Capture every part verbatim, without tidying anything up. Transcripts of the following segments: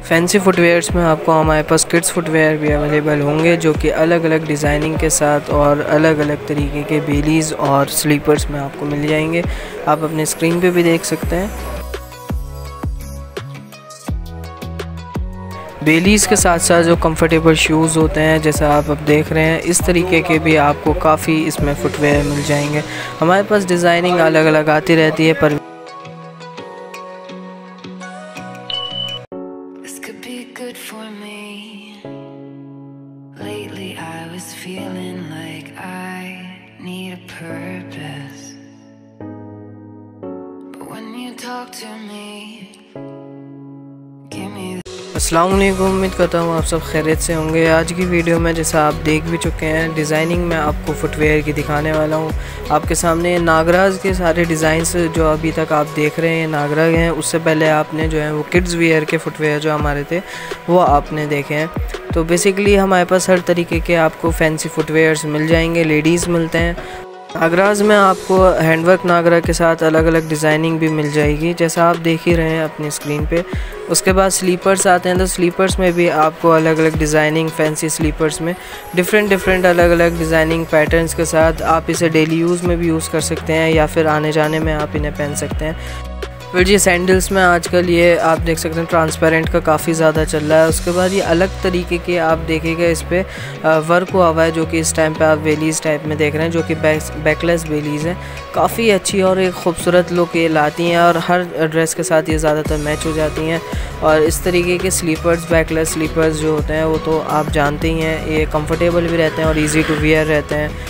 Fancy footwears में आपको हमारे पास किड्स फुटवेयर भी अवेलेबल होंगे, जो कि अलग अलग डिज़ाइनिंग के साथ और अलग अलग तरीके के बेलीज़ और स्लीपर्स में आपको मिल जाएंगे। आप अपने स्क्रीन पे भी देख सकते हैं। बेलीज़ के साथ साथ जो कंफर्टेबल शूज़ होते हैं, जैसा आप अब देख रहे हैं, इस तरीके के भी आपको काफ़ी इसमें फुटवेयर मिल जाएंगे। हमारे पास डिज़ाइनिंग अलग अलग आती रहती है, पर good for me. Lately I was feeling like I need a purpose, but when you talk to me, give me. अस्सलाम वालेकुम, उम्मीद करता हूँ आप सब खैरियत से होंगे। आज की वीडियो में जैसा आप देख भी चुके हैं, डिज़ाइनिंग में आपको फुटवेयर की दिखाने वाला हूँ। आपके सामने नागराज के सारे डिज़ाइंस जो अभी तक आप देख रहे हैं नागरा के हैं। उससे पहले आपने जो है वो किड्स वियर के फुटवेयर जो हमारे थे वो आपने देखे हैं। तो बेसिकली हमारे पास हर तरीके के आपको फैंसी फुटवेयर्स मिल जाएंगे, लेडीज़ मिलते हैं। नागराज में आपको हैंडवर्क नागरा के साथ अलग अलग डिज़ाइनिंग भी मिल जाएगी, जैसा आप देख ही रहे हैं अपनी स्क्रीन पे। उसके बाद स्लीपर्स आते हैं, तो स्लीपर्स में भी आपको अलग अलग डिज़ाइनिंग, फैंसी स्लीपर्स में डिफरेंट डिफरेंट अलग अलग डिज़ाइनिंग पैटर्न्स के साथ आप इसे डेली यूज़ में भी यूज़ कर सकते हैं या फिर आने जाने में आप इन्हें पहन सकते हैं। फिर जी सैंडल्स में आजकल ये आप देख सकते हैं ट्रांसपेरेंट का काफ़ी ज़्यादा चल रहा है। उसके बाद ये अलग तरीके के आप देखेंगे, इस पर वर्क हुआ हुआ है, जो कि इस टाइम पे आप बेलीज़ टाइप में देख रहे हैं, जो कि बैक बैकलेस बेलीज़ हैं। काफ़ी अच्छी और एक खूबसूरत लुक ये लाती हैं और हर ड्रेस के साथ ये ज़्यादातर मैच हो जाती हैं। और इस तरीके के स्लीपर्स, बैकलेस स्लीपर्स जो होते हैं वो तो आप जानते ही हैं, ये कंफर्टेबल भी रहते हैं और ईज़ी टू वियर रहते हैं।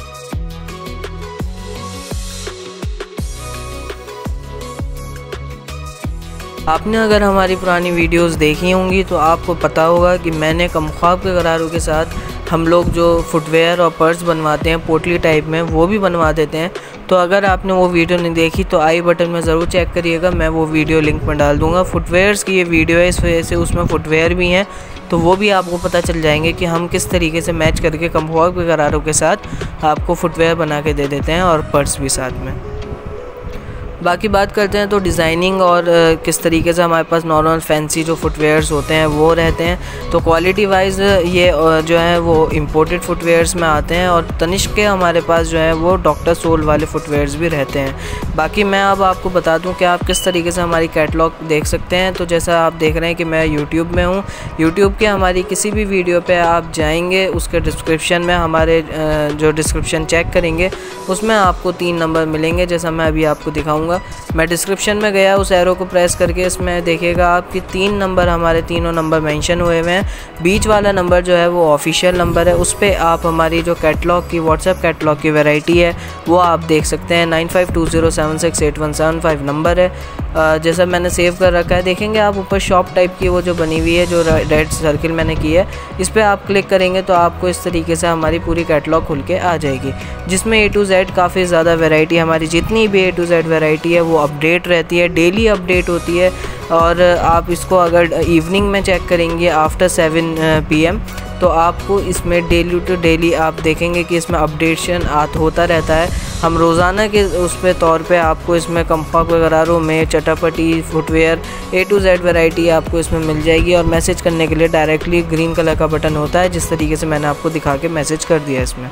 आपने अगर हमारी पुरानी वीडियोस देखी होंगी तो आपको पता होगा कि मैंने कमख्वाब के गरारों के साथ हम लोग जो फुटवेयर और पर्स बनवाते हैं पोटली टाइप में, वो भी बनवा देते हैं। तो अगर आपने वो वीडियो नहीं देखी तो आई बटन में ज़रूर चेक करिएगा, मैं वो वीडियो लिंक में डाल दूँगा। फुटवेयर्स की ये वीडियो है, इस वजह से उसमें फुटवेयर भी हैं, तो वो भी आपको पता चल जाएंगे कि हम किस तरीके से मैच करके कमख्वाब के गरारों के साथ आपको फुटवेयर बना के दे देते हैं और पर्स भी साथ में। बाकी बात करते हैं तो डिज़ाइनिंग और किस तरीके से हमारे पास नॉर्मल फैंसी जो फुटवेयर्स होते हैं वो रहते हैं। तो क्वालिटी वाइज ये जो है वो इम्पोर्टेड फुटवेयर्स में आते हैं, और तनिष्क के हमारे पास जो है वो डॉक्टर सोल वाले फुटवेयर्स भी रहते हैं। बाकी मैं अब आपको बता दूं कि आप किस तरीके से हमारी कैटलॉग देख सकते हैं। तो जैसा आप देख रहे हैं कि मैं यूट्यूब में हूँ, यूट्यूब के हमारी किसी भी वीडियो पर आप जाएँगे, उसके डिस्क्रिप्शन में हमारे जो डिस्क्रिप्शन चेक करेंगे उसमें आपको तीन नंबर मिलेंगे, जैसा मैं अभी आपको दिखाऊँगा। मैं डिस्क्रिप्शन में गया, उस एरो को प्रेस करके इसमें देखिएगा आपकी तीन नंबर, हमारे तीनों नंबर मेंशन हुए हुए हैं। बीच वाला नंबर जो है वो ऑफिशियल नंबर है, उस पर आप हमारी जो कैटलॉग की व्हाट्सएप कैटलॉग की वैरायटी है वो आप देख सकते हैं। Nine five two zero seven six eight one seven five number है, जैसा मैंने सेव कर रखा है। देखेंगे आप ऊपर शॉप टाइप की वो जो बनी हुई है, जो रेड सर्किल मैंने की है, इस पर आप क्लिक करेंगे तो आपको इस तरीके से हमारी पूरी कैटलॉग खुल के आ जाएगी, जिसमें ए टू जेड काफ़ी ज़्यादा वैरायटी, हमारी जितनी भी ए टू जेड वैरायटी है वो अपडेट रहती है, डेली अपडेट होती है। और आप इसको अगर इवनिंग में चेक करेंगे आफ्टर सेवन पी एम तो आपको इसमें डेली टू डेली आप देखेंगे कि इसमें अपडेशन आत होता रहता है। हम रोज़ाना के उस पे तौर पे आपको इसमें कम्फर्ट वगैरह में चटापटी footwear A to Z variety आपको इसमें मिल जाएगी। और मैसेज करने के लिए डायरेक्टली ग्रीन कलर का बटन होता है, जिस तरीके से मैंने आपको दिखा के मैसेज कर दिया इसमें।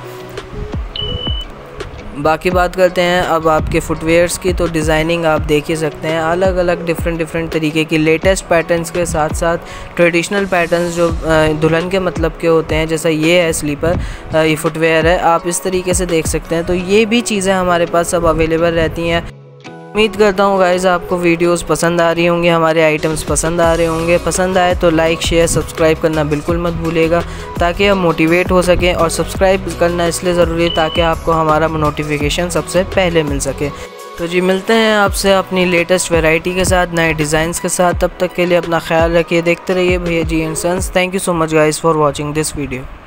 बाकी बात करते हैं अब आपके फुटवेयर्स की, तो डिज़ाइनिंग आप देख ही सकते हैं, अलग अलग डिफरेंट डिफरेंट तरीके की लेटेस्ट पैटर्न्स के साथ साथ ट्रेडिशनल पैटर्न्स जो दुल्हन के मतलब के होते हैं, जैसा ये है स्लीपर, ये फुटवेयर है, आप इस तरीके से देख सकते हैं। तो ये भी चीज़ें हमारे पास सब अवेलेबल रहती हैं। उम्मीद करता हूँ गाइज़ आपको वीडियोस पसंद आ रही होंगी, हमारे आइटम्स पसंद आ रहे होंगे। पसंद आए तो लाइक शेयर सब्सक्राइब करना बिल्कुल मत भूलिएगा, ताकि हम मोटिवेट हो सकें। और सब्सक्राइब करना इसलिए ज़रूरी है ताकि आपको हमारा नोटिफिकेशन सबसे पहले मिल सके। तो जी मिलते हैं आपसे अपनी लेटेस्ट वैरायटी के साथ, नए डिज़ाइंस के साथ। तब तक के लिए अपना ख्याल रखिए, देखते रहिए Bhaiya ji and sons. Thank you so much guys for watching this video.